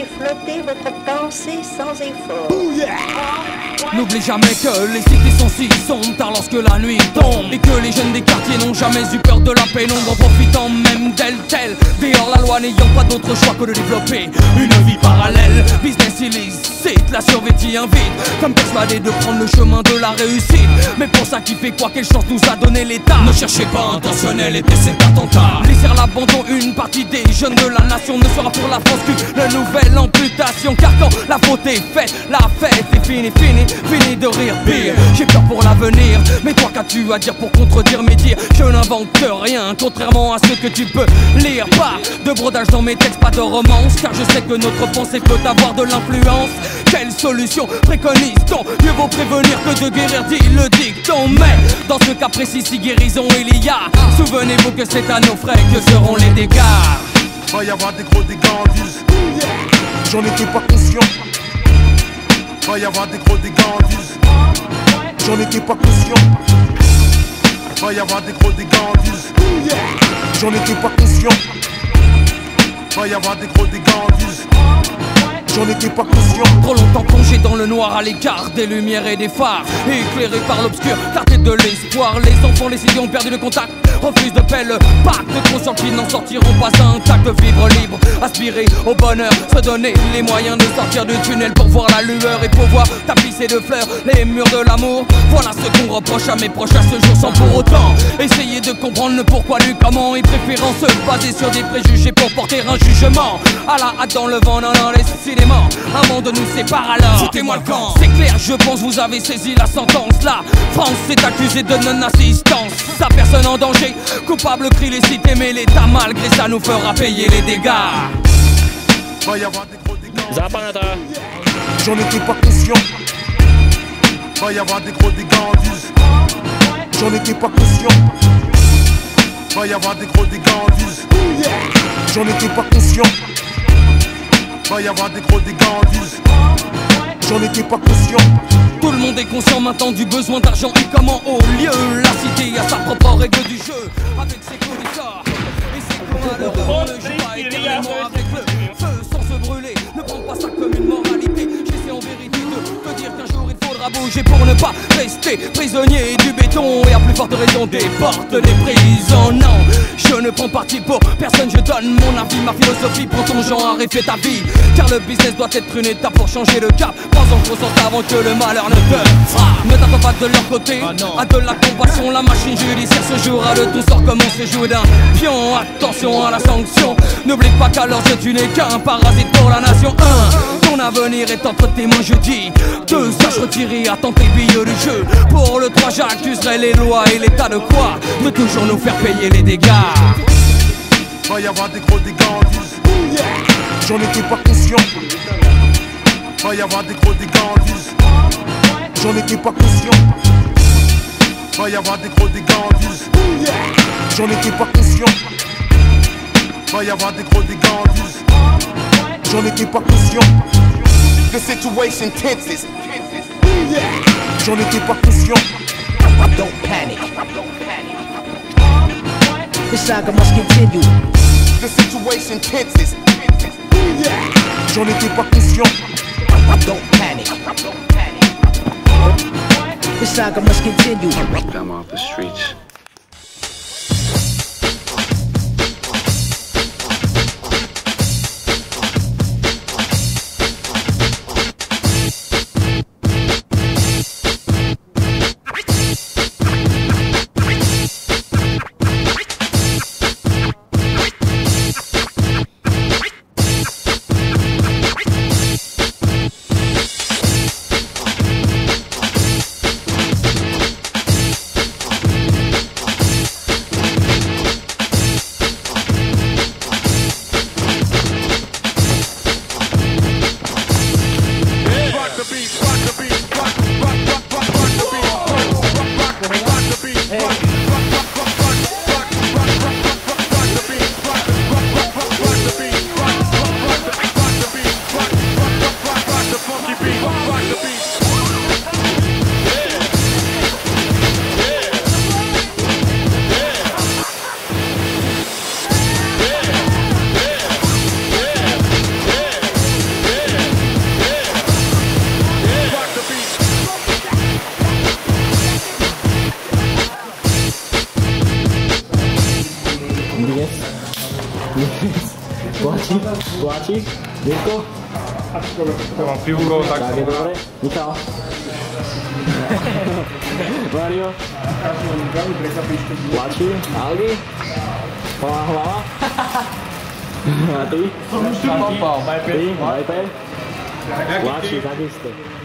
laissez flotter votre pensée sans effort. N'oublie jamais que les cités sont si sombres tard lorsque la nuit tombe, et que les jeunes des quartiers n'ont jamais eu peur de la pénombre, en profitant même d'elle telle. Dehors la loi n'ayant pas d'autre choix que de développer une vie parallèle. Business illicite, la survie t'y invite, comme persuadé de prendre le chemin de la réussite. Mais pour ça qui fait quoi, quelle chance nous a donné l'État. Ne cherchez pas intentionnel, était cet attentat. Laisser l'abandon, une partie des jeunes de la nation ne sera pour la France qu'une nouvelle amputation. Car quand la faute est faite, la fête est finie, fini de rire pire. J'ai peur pour l'avenir, mais toi qu'as-tu à dire pour contredire mes dires? Je n'invente rien, contrairement à ce que tu peux lire. Pas de brodage dans mes textes, pas de romance, car je sais que notre pensée peut avoir de l'influence. Quelle solution préconise-t-on? Mieux vaut prévenir que de guérir, dit le dicton. Mais dans ce cas précis, si guérison il y a, souvenez-vous que c'est à nos frais que seront les dégâts. Va y avoir des gros dégâts en vise. J'en étais pas conscient. Va y avoir des gros dégâts en vise. J'en étais pas conscient. Va y avoir des gros dégâts en vise. J'en étais pas conscient. Va y avoir des gros dégâts en vise. J'en étais pas conscient. Trop longtemps plongé dans le noir à l'écart des lumières et des phares, éclairé par l'obscur, clarté de l'espoir. Les enfants, les idées ont perdu le contact, refusent de paix le pacte, conscients qu'ils n'en sortiront pas intacts. De vivre libre, aspirer au bonheur, se donner les moyens de sortir du tunnel pour voir la lueur et pouvoir tapisser de fleurs les murs de l'amour. Voilà ce qu'on reproche à mes proches à ce jour, sans pour autant essayer de comprendre le pourquoi du comment, et préférant se baser sur des préjugés pour porter un jugement. À la hâte dans le vent, non, décidément un monde nous sépare alors. Foutez-moi le camp. C'est clair, je pense vous avez saisi la sentence. La France est accusée de non-assistance. Sa personne en danger, coupable crie les cités, mais l'État malgré ça nous fera payer les dégâts. Va y avoir des gros dégâts. Zapata. J'en étais pas conscient. Va y avoir des gros dégâts en vise. J'en étais pas conscient. Va y avoir des gros dégâts en vise. J'en étais pas conscient. Va y avoir des gros dégâts en vise. J'en étais pas conscient. Tout le monde est conscient maintenant du besoin d'argent et comment au lieu. La cité a sa propre règle du jeu, avec ses connaisseurs et ses coins malheureux. Ne joue pas éternellement avec le feu sans se brûler. Ne prends pas ça comme une moralité. J'essaie en vérité de te dire qu'un jour il faudra bouger pour ne pas rester prisonnier du béton. Et à plus forte raison des portes des prisons. Non, je ne prends parti pour personne, je donne mon avis, ma philosophie. Prends ton genre et fais ta vie, car le business doit être une étape pour changer le cap. Prends en conscience avant que le malheur ne te frappe. Ne tape pas de leur côté, à de la compassion. La machine judiciaire se jouera de ton sort comme on se joue d'un pion. Attention à la sanction, n'oublie pas qu'à leurs yeux tu n'es qu'un parasite pour la nation. Ton avenir est entre tes mains, je dis. 2, sache retirer à temps tes billes du jeu. Pour le 3, j'accuserai les lois et l'état de quoi? De toujours nous faire payer les dégâts. Va y avoir des gros dégâts en vise. J'en étais pas conscient. Va y avoir des gros dégâts en vise. J'en étais pas conscient. Va y avoir des gros dégâts en vise. J'en étais pas conscient. Va y avoir des gros dégâts en vise. J'en étais pas conscient. The situation tenses. J'en étais pas conscient. Don't panic. The saga must continue. The situation tenses. J'en étais pas conscient. Don't panic. The saga must continue. Come off the streets. Vláčik, Mirko. Ja mám pivko, tak je dobre. Michal. Mario. Vláči, Algi. Hlava. A ty? Ty, Majpe. Vláči, takisto.